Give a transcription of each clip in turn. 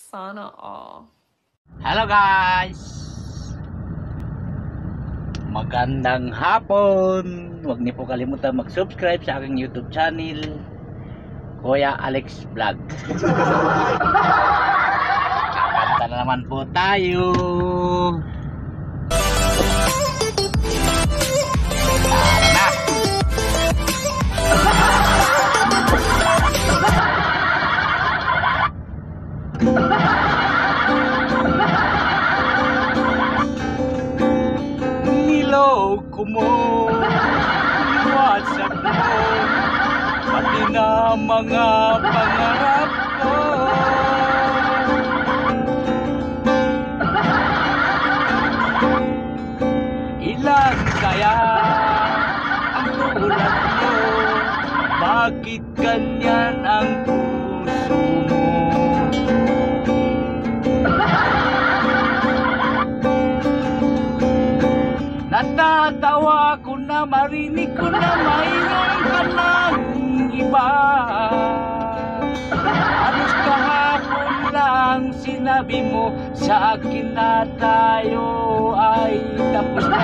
Sana all. Hello guys! Magandang hapon! Huwag niyo po kalimutan mag-subscribe sa aking YouTube channel, Kuya Alex Vlog. Kakanta na naman po tayo. Tara na! Niloko mo, niwasak mo, pati na mga pangarap ko. Ilan kaya ang tulad mo? Bakit ganyan ang puso mo? Natatawa ko na marinig ko na mayroon ka ng iba. Halos kahapon lang sinabi mo sa akin na tayo ay tapos na.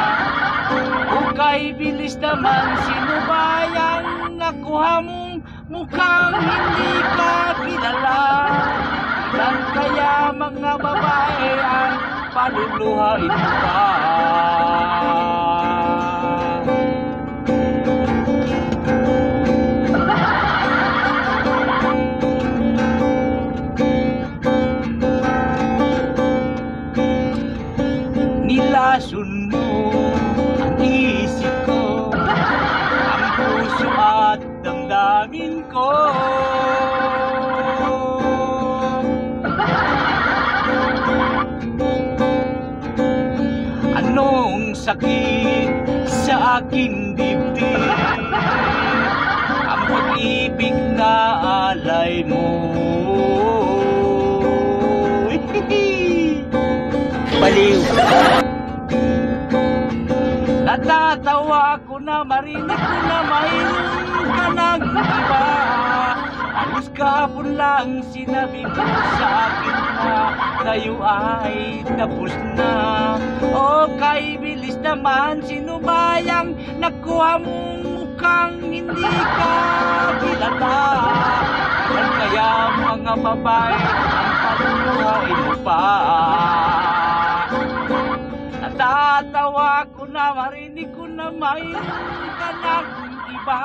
Okay, bilis naman, sino ba yang nakuha mong mukhang hindi ka kilala? Ilan kaya mga babae ang paluluhain mo pa? Nilason mo ang isip ko, ang puso at damdamin ko. Anong sakit sa aking dibdib, ang pag-ibig na alay mo. Baliw. Natatawa ko na marinig ko na mayroon ka ng iba. Halos kahapon lang sinabi mo sa akin na tayo ay tapos na. Okay, bilis naman, sino ba yang nakuha mong mukhang hindi ka kilala? Ilan kaya mga babae ang paluluhain mo pa? Natatawa ko na marinig ko na mayroon ka ng iba.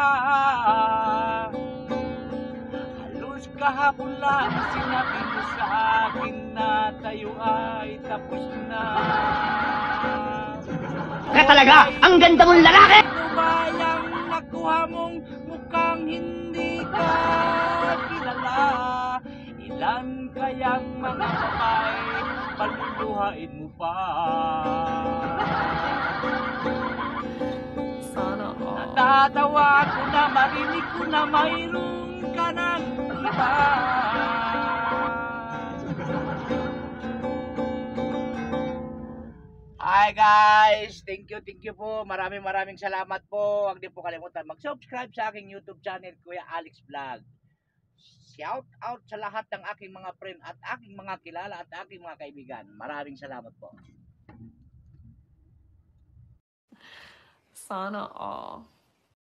Halos kahapon lang sinabi mo sa akin na tayo ay tapos na. Ka talaga, ang ganda mong lalaki! Ano ba yung nakuha mong mukhang hindi ka kilala? Ilan kayang mga babae paluluhain mo pa? Sana all. Natatawa ko na marinig ko na mayroon ka ng iba. Hi guys! Thank you po. Maraming salamat po. Huwag din po kalimutan mag-subscribe sa aking YouTube channel, Kuya Alex Vlog. Shout out sa lahat ng aking mga friend at aking mga kilala at aking mga kaibigan. Maraming salamat po. Sana all.